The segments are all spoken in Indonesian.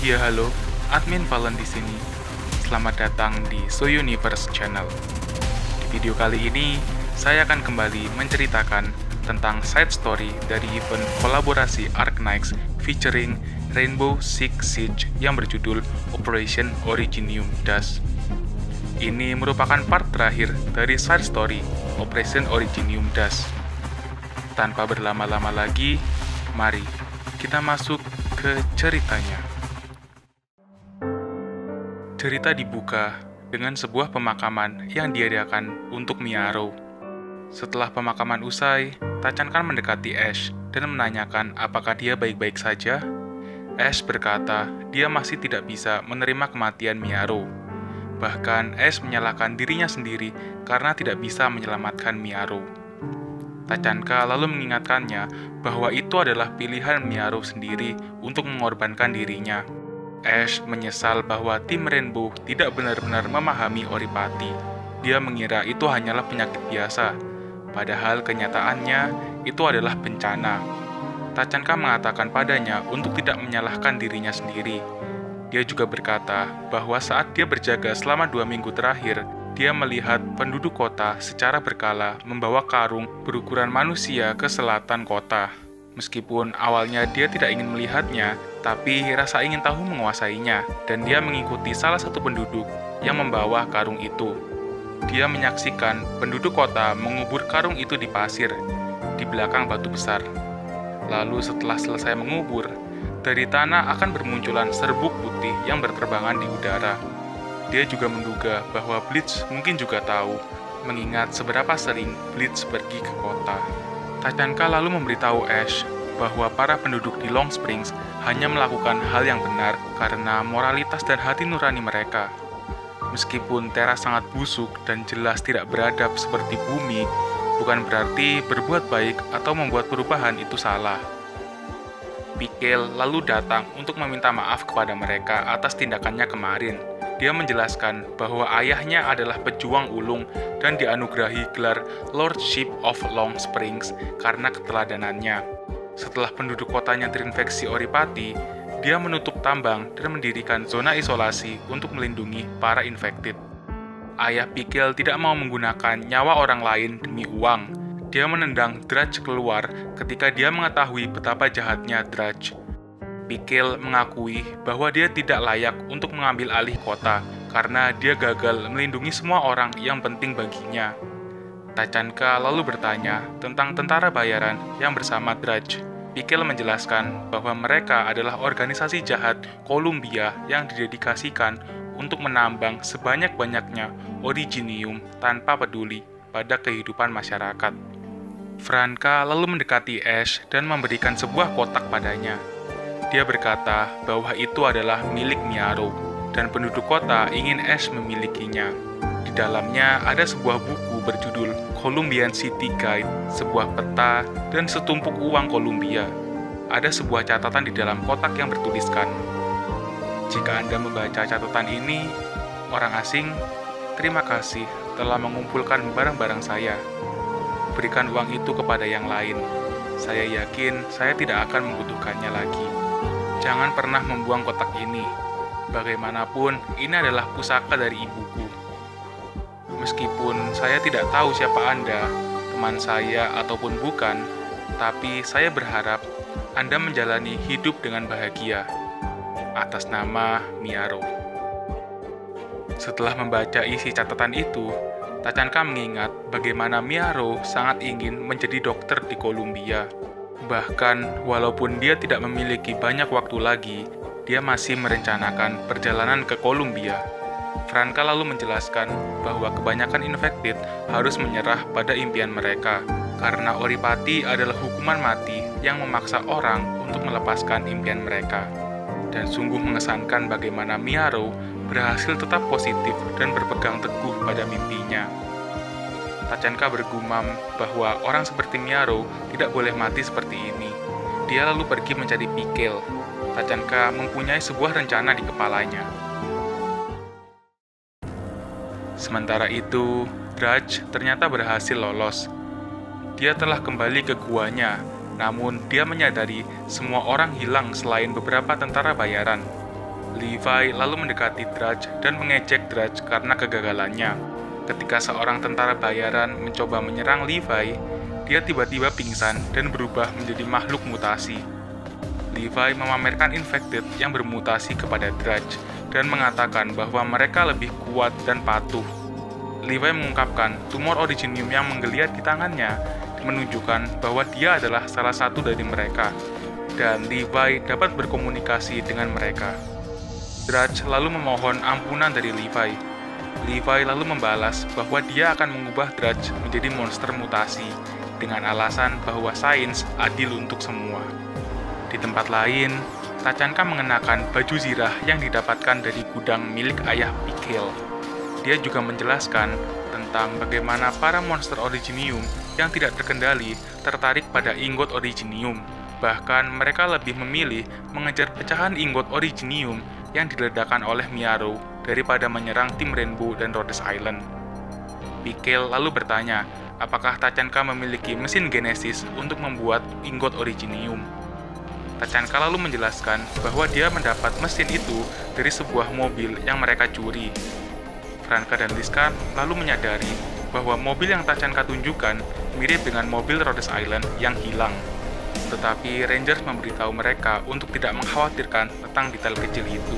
Ya halo, admin Valen di sini. Selamat datang di So Universe Channel. Di video kali ini, saya akan kembali menceritakan tentang side story dari event kolaborasi Arknights featuring Rainbow Six Siege yang berjudul Operation Originium Dash. Ini merupakan part terakhir dari side story Operation Originium Dash. Tanpa berlama-lama lagi, mari kita masuk ke ceritanya. Cerita dibuka dengan sebuah pemakaman yang diadakan untuk Miaro. Setelah pemakaman usai, Tachanka mendekati Ash dan menanyakan apakah dia baik-baik saja. Ash berkata dia masih tidak bisa menerima kematian Miaro. Bahkan Ash menyalahkan dirinya sendiri karena tidak bisa menyelamatkan Miaro. Tachanka lalu mengingatkannya bahwa itu adalah pilihan Miaro sendiri untuk mengorbankan dirinya. Ash menyesal bahwa tim Rainbow tidak benar-benar memahami Oripati. Dia mengira itu hanyalah penyakit biasa, padahal kenyataannya itu adalah bencana. Tachanka mengatakan padanya untuk tidak menyalahkan dirinya sendiri. Dia juga berkata bahwa saat dia berjaga selama 2 minggu terakhir, dia melihat penduduk kota secara berkala membawa karung berukuran manusia ke selatan kota. Meskipun awalnya dia tidak ingin melihatnya, tapi rasa ingin tahu menguasainya, dan dia mengikuti salah satu penduduk yang membawa karung itu. Dia menyaksikan penduduk kota mengubur karung itu di pasir, di belakang batu besar. Lalu setelah selesai mengubur, dari tanah akan bermunculan serbuk putih yang berterbangan di udara. Dia juga menduga bahwa Bleach mungkin juga tahu, mengingat seberapa sering Bleach pergi ke kota. Tachanka lalu memberitahu Ash bahwa para penduduk di Long Springs hanya melakukan hal yang benar karena moralitas dan hati nurani mereka. Meskipun Terra sangat busuk dan jelas tidak beradab seperti bumi, bukan berarti berbuat baik atau membuat perubahan itu salah. Pikel lalu datang untuk meminta maaf kepada mereka atas tindakannya kemarin. Dia menjelaskan bahwa ayahnya adalah pejuang ulung dan dianugerahi gelar Lordship of Long Springs karena keteladanannya. Setelah penduduk kotanya terinfeksi Oripati, dia menutup tambang dan mendirikan zona isolasi untuk melindungi para infected. Ayah Pikel tidak mau menggunakan nyawa orang lain demi uang. Dia menendang Drudge keluar ketika dia mengetahui betapa jahatnya Drudge. Pikel mengakui bahwa dia tidak layak untuk mengambil alih kota karena dia gagal melindungi semua orang yang penting baginya. Tachanka lalu bertanya tentang tentara bayaran yang bersama Drudge. Pikel menjelaskan bahwa mereka adalah organisasi jahat Columbia yang didedikasikan untuk menambang sebanyak-banyaknya originium tanpa peduli pada kehidupan masyarakat. Franka lalu mendekati Ash dan memberikan sebuah kotak padanya. Dia berkata bahwa itu adalah milik Miaro, dan penduduk kota ingin Ash memilikinya. Di dalamnya ada sebuah buku berjudul Columbian City Guide, sebuah peta, dan setumpuk uang Columbia. Ada sebuah catatan di dalam kotak yang bertuliskan, "Jika Anda membaca catatan ini, orang asing, terima kasih telah mengumpulkan barang-barang saya. Berikan uang itu kepada yang lain. Saya yakin saya tidak akan membutuhkannya lagi. Jangan pernah membuang kotak ini. Bagaimanapun, ini adalah pusaka dari ibuku. Meskipun saya tidak tahu siapa Anda, teman saya ataupun bukan, tapi saya berharap Anda menjalani hidup dengan bahagia. Atas nama Miaro." Setelah membaca isi catatan itu, Tachanka mengingat bagaimana Miaro sangat ingin menjadi dokter di Columbia. Bahkan, walaupun dia tidak memiliki banyak waktu lagi, dia masih merencanakan perjalanan ke Columbia. Franka lalu menjelaskan bahwa kebanyakan infected harus menyerah pada impian mereka, karena Oripati adalah hukuman mati yang memaksa orang untuk melepaskan impian mereka. Dan sungguh mengesankan bagaimana Miaro berhasil tetap positif dan berpegang teguh pada mimpinya. Tachanka bergumam bahwa orang seperti Miaro tidak boleh mati seperti ini. Dia lalu pergi mencari Pikel. Tachanka mempunyai sebuah rencana di kepalanya. Sementara itu, Drudge ternyata berhasil lolos. Dia telah kembali ke guanya, namun dia menyadari semua orang hilang selain beberapa tentara bayaran. Levi lalu mendekati Drudge dan mengejek Drudge karena kegagalannya. Ketika seorang tentara bayaran mencoba menyerang Levi, dia tiba-tiba pingsan dan berubah menjadi makhluk mutasi. Levi memamerkan Infected yang bermutasi kepada Drudge dan mengatakan bahwa mereka lebih kuat dan patuh. Levi mengungkapkan tumor Originium yang menggeliat di tangannya menunjukkan bahwa dia adalah salah satu dari mereka, dan Levi dapat berkomunikasi dengan mereka. Drudge lalu memohon ampunan dari Levi. Levi lalu membalas bahwa dia akan mengubah Drudge menjadi monster mutasi dengan alasan bahwa sains adil untuk semua. Di tempat lain, Tachanka mengenakan baju zirah yang didapatkan dari gudang milik ayah Pikil. Dia juga menjelaskan tentang bagaimana para monster Originium yang tidak terkendali tertarik pada ingot Originium. Bahkan mereka lebih memilih mengejar pecahan ingot Originium yang diledakkan oleh Miaro daripada menyerang tim Rainbow dan Rhodes Island. Pikil lalu bertanya, apakah Tachanka memiliki mesin Genesis untuk membuat ingot Originium. Tachanka lalu menjelaskan bahwa dia mendapat mesin itu dari sebuah mobil yang mereka curi. Franka dan Liska lalu menyadari bahwa mobil yang Tachanka tunjukkan mirip dengan mobil Rhodes Island yang hilang. Tetapi Rangers memberitahu mereka untuk tidak mengkhawatirkan tentang detail kecil itu.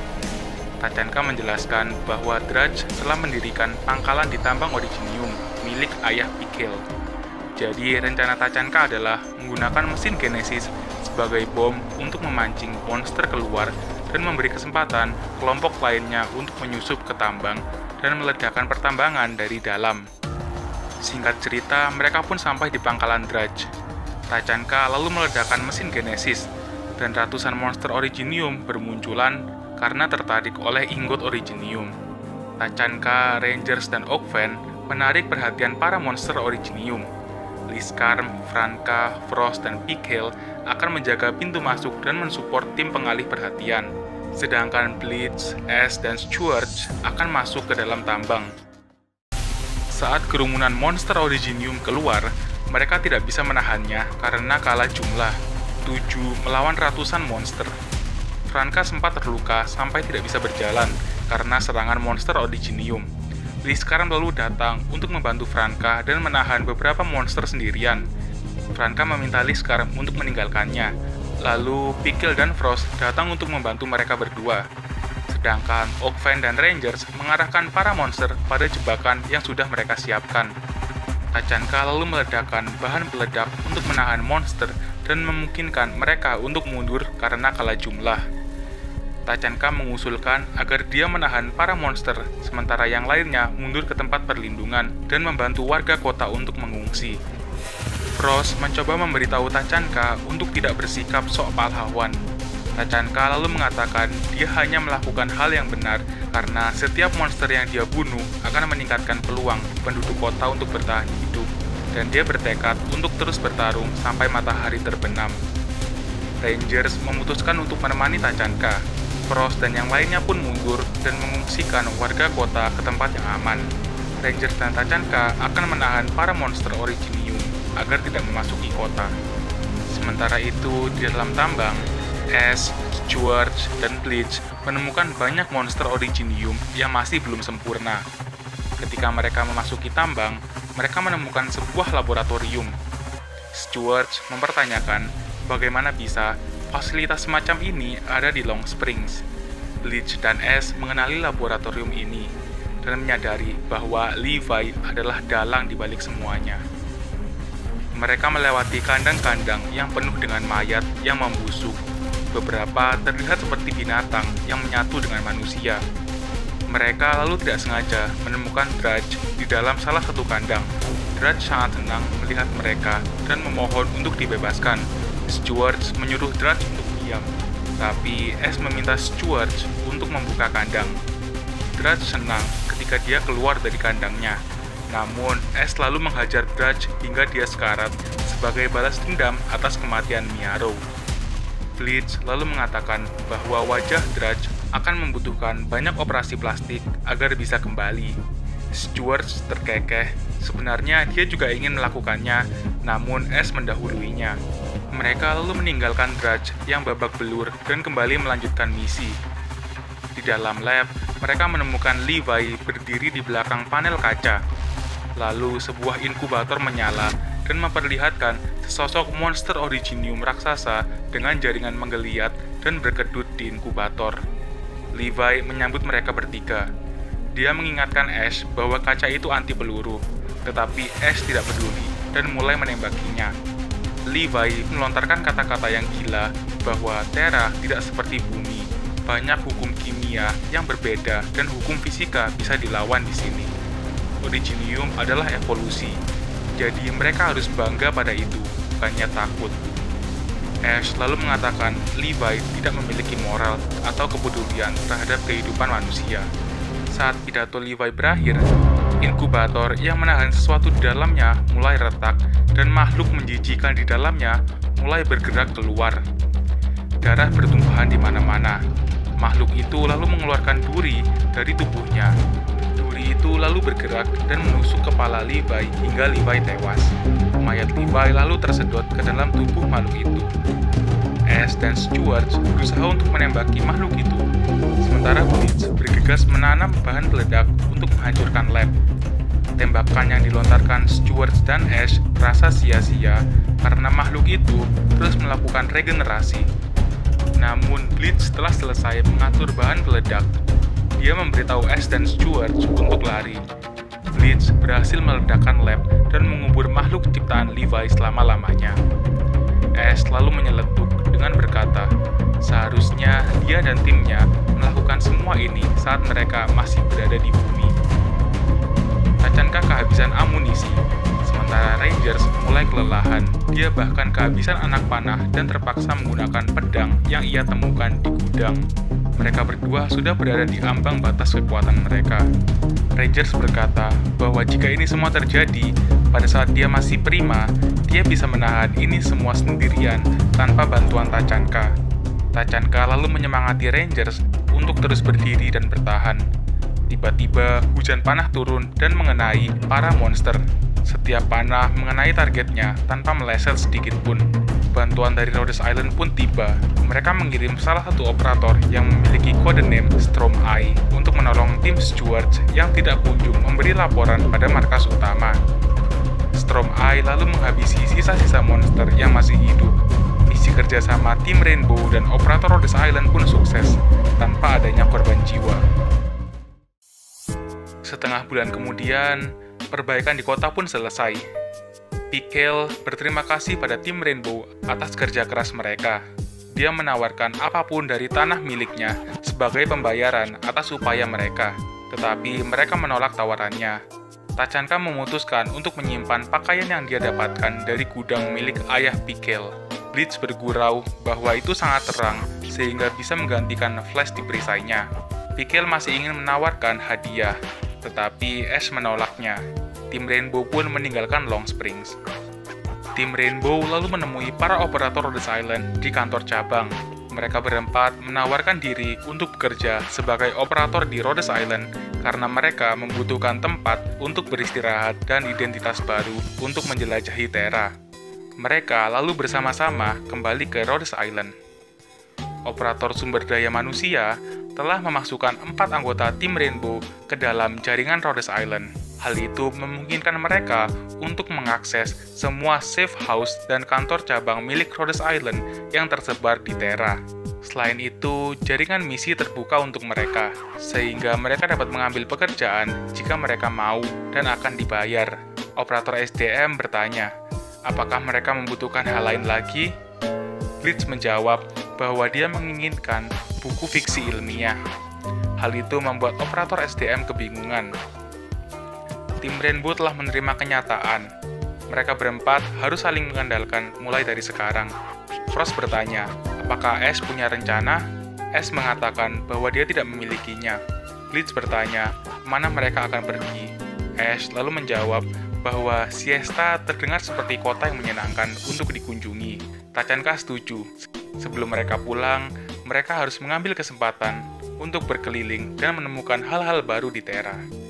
Tachanka menjelaskan bahwa Drudge telah mendirikan pangkalan di tambang Originium milik ayah Pikil. Jadi rencana Tachanka adalah menggunakan mesin Genesis sebagai bom untuk memancing monster keluar dan memberi kesempatan kelompok lainnya untuk menyusup ke tambang dan meledakkan pertambangan dari dalam. Singkat cerita, mereka pun sampai di pangkalan Drudge. Tachanka lalu meledakkan mesin Genesis, dan ratusan monster Originium bermunculan karena tertarik oleh ingot Originium. Tachanka, Rangers, dan Oakven menarik perhatian para monster Originium. Liskarm, Franka, Frost, dan Pikil akan menjaga pintu masuk dan mensupport tim pengalih perhatian. Sedangkan Blitz, Ash, dan Stuart akan masuk ke dalam tambang. Saat kerumunan monster Originium keluar, mereka tidak bisa menahannya karena kalah jumlah, 7 melawan ratusan monster. Franka sempat terluka sampai tidak bisa berjalan karena serangan monster Originium. Liskarm lalu datang untuk membantu Franka dan menahan beberapa monster sendirian. Franka meminta Liskarm untuk meninggalkannya, lalu Pikil dan Frost datang untuk membantu mereka berdua. Sedangkan Oakven dan Rangers mengarahkan para monster pada jebakan yang sudah mereka siapkan. Tachanka lalu meledakkan bahan peledak untuk menahan monster dan memungkinkan mereka untuk mundur karena kalah jumlah. Tachanka mengusulkan agar dia menahan para monster, sementara yang lainnya mundur ke tempat perlindungan dan membantu warga kota untuk mengungsi. Frost mencoba memberitahu Tachanka untuk tidak bersikap sok pahlawan. Tachanka lalu mengatakan dia hanya melakukan hal yang benar karena setiap monster yang dia bunuh akan meningkatkan peluang penduduk kota untuk bertahan hidup, dan dia bertekad untuk terus bertarung sampai matahari terbenam. Rangers memutuskan untuk menemani Tachanka. Frost dan yang lainnya pun mundur dan mengungsikan warga kota ke tempat yang aman. Rangers dan Tachanka akan menahan para monster Originium agar tidak memasuki kota. Sementara itu, di dalam tambang, Ash, Stuart, dan Bleach menemukan banyak monster Originium yang masih belum sempurna. Ketika mereka memasuki tambang, mereka menemukan sebuah laboratorium. Stuart mempertanyakan bagaimana bisa fasilitas semacam ini ada di Long Springs. Bleach dan Ash mengenali laboratorium ini dan menyadari bahwa Levi adalah dalang di balik semuanya. Mereka melewati kandang-kandang yang penuh dengan mayat yang membusuk. Beberapa terlihat seperti binatang yang menyatu dengan manusia. Mereka lalu tidak sengaja menemukan Drudge di dalam salah satu kandang. Drudge sangat senang melihat mereka dan memohon untuk dibebaskan. Stuart menyuruh Drudge untuk diam, tapi Ash meminta Stuart untuk membuka kandang. Drudge senang ketika dia keluar dari kandangnya, namun Ash lalu menghajar Drudge hingga dia sekarat sebagai balas dendam atas kematian Miaro. Bleach lalu mengatakan bahwa wajah Drudge akan membutuhkan banyak operasi plastik agar bisa kembali. Stuart terkekeh, sebenarnya dia juga ingin melakukannya, namun Ash mendahuluinya. Mereka lalu meninggalkan Drudge yang babak belur dan kembali melanjutkan misi. Di dalam lab, mereka menemukan Levi berdiri di belakang panel kaca. Lalu sebuah inkubator menyala dan memperlihatkan sesosok monster originium raksasa dengan jaringan menggeliat dan berkedut di inkubator. Levi menyambut mereka bertiga. Dia mengingatkan Ash bahwa kaca itu anti peluru, tetapi Ash tidak peduli dan mulai menembakinya. Levi melontarkan kata-kata yang gila bahwa Terra tidak seperti bumi. Banyak hukum kimia yang berbeda dan hukum fisika bisa dilawan di sini. Originium adalah evolusi, jadi mereka harus bangga pada itu, bukannya takut. Ash lalu mengatakan Levi tidak memiliki moral atau kepedulian terhadap kehidupan manusia. Saat pidato Levi berakhir, inkubator yang menahan sesuatu di dalamnya mulai retak dan makhluk menjijikan di dalamnya mulai bergerak keluar. Darah bertumpahan di mana-mana. Makhluk itu lalu mengeluarkan duri dari tubuhnya. Duri itu lalu bergerak dan menusuk kepala Levi hingga Levi tewas. Mayat Levi lalu tersedot ke dalam tubuh makhluk itu. Ash dan Stuart berusaha untuk menembaki makhluk itu, sementara Blitz bergegas menanam bahan peledak untuk menghancurkan lab. Tembakan yang dilontarkan Stuart dan Ash terasa sia-sia karena makhluk itu terus melakukan regenerasi. Namun Blitz telah selesai mengatur bahan peledak. Dia memberitahu Ash dan Stuart untuk lari. Blitz berhasil meledakkan lab dan mengubur makhluk ciptaan Levi selama-lamanya. Ash lalu menyeletuk dengan berkata, seharusnya dia dan timnya melakukan semua ini saat mereka masih berada di bumi. Tacankah kehabisan amunisi, sementara Rangers mulai kelelahan. Dia bahkan kehabisan anak panah dan terpaksa menggunakan pedang yang ia temukan di gudang. Mereka berdua sudah berada di ambang batas kekuatan mereka. Rangers berkata bahwa jika ini semua terjadi pada saat dia masih prima, dia bisa menahan ini semua sendirian tanpa bantuan Tachanka. Tachanka lalu menyemangati Rangers untuk terus berdiri dan bertahan. Tiba-tiba, hujan panah turun dan mengenai para monster. Setiap panah mengenai targetnya tanpa meleset sedikit pun. Bantuan dari Rhodes Island pun tiba. Mereka mengirim salah satu operator yang memiliki kode name Storm Eye untuk menolong tim Stuart yang tidak kunjung memberi laporan pada markas utama. Storm Eye lalu menghabisi sisa-sisa monster yang masih hidup. Misi kerjasama tim Rainbow dan operator Rhodes Island pun sukses, tanpa adanya korban jiwa. Setengah bulan kemudian, perbaikan di kota pun selesai. Pikel berterima kasih pada tim Rainbow atas kerja keras mereka. Dia menawarkan apapun dari tanah miliknya sebagai pembayaran atas upaya mereka, tetapi mereka menolak tawarannya. Tachanka memutuskan untuk menyimpan pakaian yang dia dapatkan dari gudang milik ayah Pikel. Blitz bergurau bahwa itu sangat terang, sehingga bisa menggantikan flash di perisainya. Pikel masih ingin menawarkan hadiah, tetapi Ash menolaknya. Tim Rainbow pun meninggalkan Long Springs. Tim Rainbow lalu menemui para operator Rhodes Island di kantor cabang. Mereka berempat menawarkan diri untuk bekerja sebagai operator di Rhodes Island karena mereka membutuhkan tempat untuk beristirahat dan identitas baru untuk menjelajahi Terra. Mereka lalu bersama-sama kembali ke Rhodes Island. Operator sumber daya manusia telah memasukkan 4 anggota tim Rainbow ke dalam jaringan Rhodes Island. Hal itu memungkinkan mereka untuk mengakses semua safe house dan kantor cabang milik Rhodes Island yang tersebar di Terra. Selain itu, jaringan misi terbuka untuk mereka, sehingga mereka dapat mengambil pekerjaan jika mereka mau dan akan dibayar. Operator SDM bertanya, apakah mereka membutuhkan hal lain lagi? Blitz menjawab bahwa dia menginginkan buku fiksi ilmiah. Hal itu membuat operator SDM kebingungan. Tim Rainbow telah menerima kenyataan. Mereka berempat harus saling mengandalkan mulai dari sekarang. Frost bertanya, apakah Ash punya rencana? Ash mengatakan bahwa dia tidak memilikinya. Blitz bertanya, kemana mereka akan pergi? Ash lalu menjawab bahwa Siesta terdengar seperti kota yang menyenangkan untuk dikunjungi. Tachanka setuju. Sebelum mereka pulang, mereka harus mengambil kesempatan untuk berkeliling dan menemukan hal-hal baru di Terra.